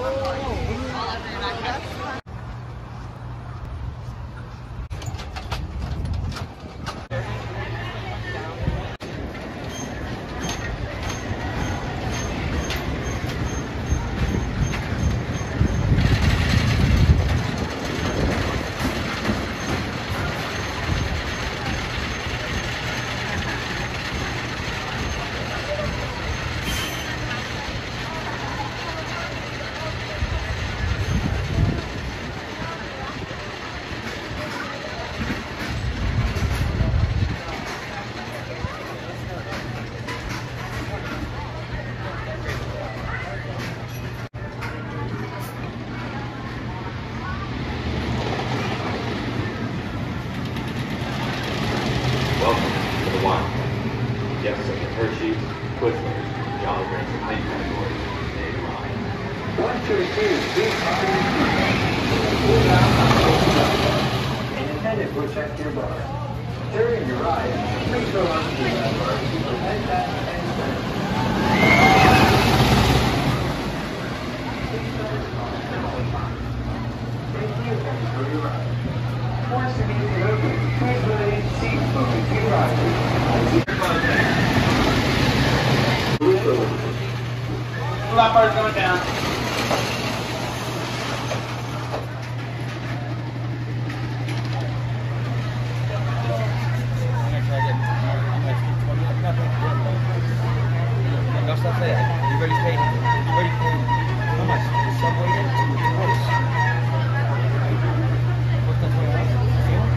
Welcome to the Wildcat. Guests of the Hershey's, Twizzlers, Jolly Rancher height categories, may arrive. 1, 2, 3, and attendant will check your bar. During your ride, please go on to the bar to prevent that and center. Thank you and enjoy your ride. Once again, please remain seatbelt if you ride. Lap bar's going down. You already paid. How much? Subway to price. What's the $20?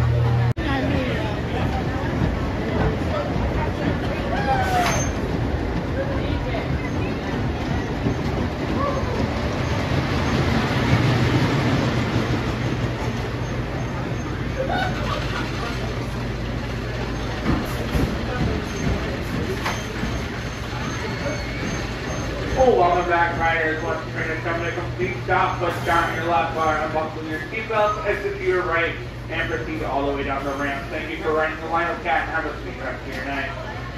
Welcome back, riders. Once you're going to come to a complete stop, push down your left bar, unbuckle your seatbelts, exit to your right, and proceed all the way down the ramp. Thank you for riding the Wildcat, and have a sweet rest of your night.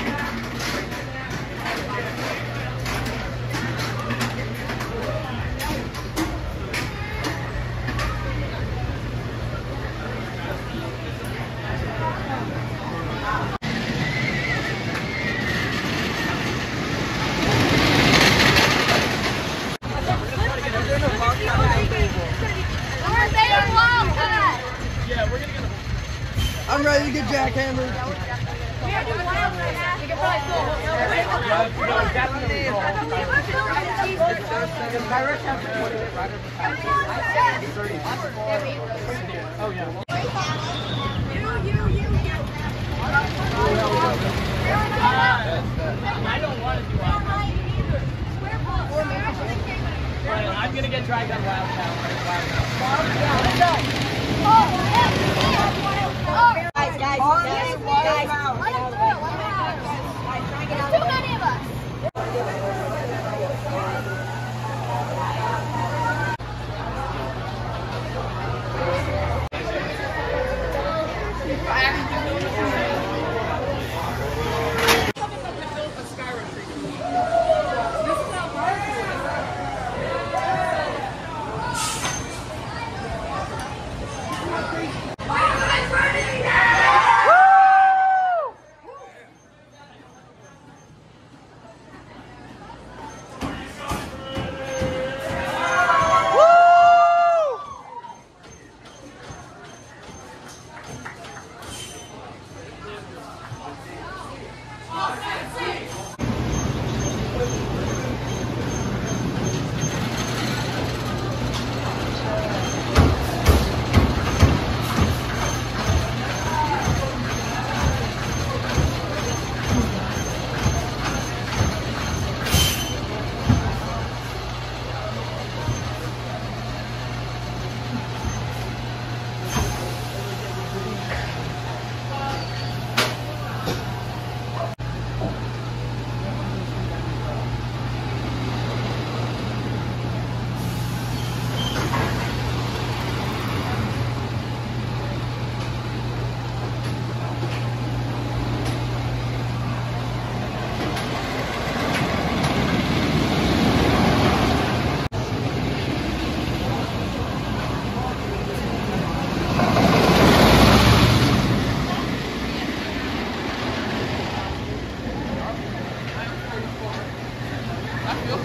I'm ready to get jackhammered. We are doing Wildcat. We can probably Oh, yeah. I don't want to do Wildcat. I'm going to get dragged on Wildcat. Guys, too many of us.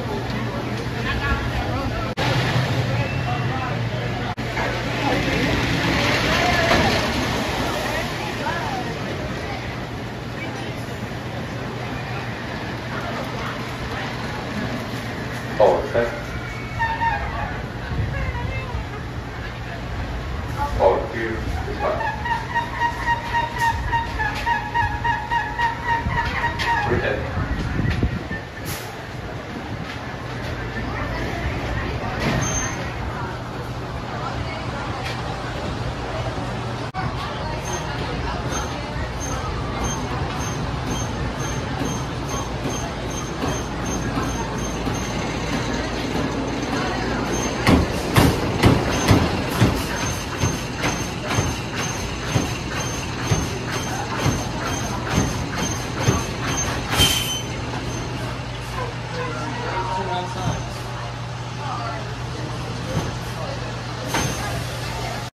Oh, okay.